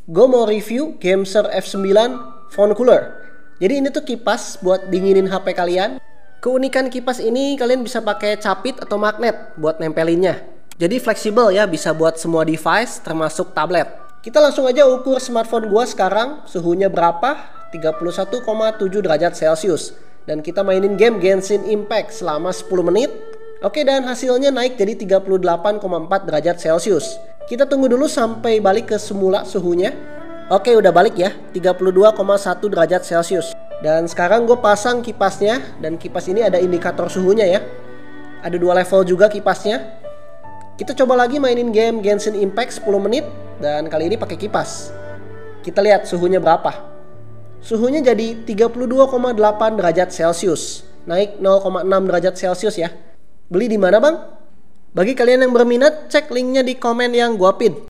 gue mau review Gameser F9 Phone Cooler. Jadi ini tuh kipas buat dinginin HP kalian. Keunikan kipas ini kalian bisa pakai capit atau magnet buat nempelinnya. Jadi fleksibel ya, bisa buat semua device termasuk tablet. Kita langsung aja ukur smartphone gue sekarang, suhunya berapa? 31,7 derajat Celcius. Dan kita mainin game Genshin Impact selama 10 menit. Oke, dan hasilnya naik jadi 38,4 derajat Celcius. Kita tunggu dulu sampai balik ke semula suhunya. Oke, udah balik ya, 32,1 derajat Celcius. Dan sekarang gue pasang kipasnya, dan kipas ini ada indikator suhunya ya. Ada 2 level juga kipasnya. Kita coba lagi mainin game Genshin Impact 10 menit, dan kali ini pakai kipas. Kita lihat suhunya berapa. Suhunya jadi 32,8 derajat Celcius. Naik 0,6 derajat Celcius ya. Beli di mana bang? Bagi kalian yang berminat, cek linknya di komen yang gua pin.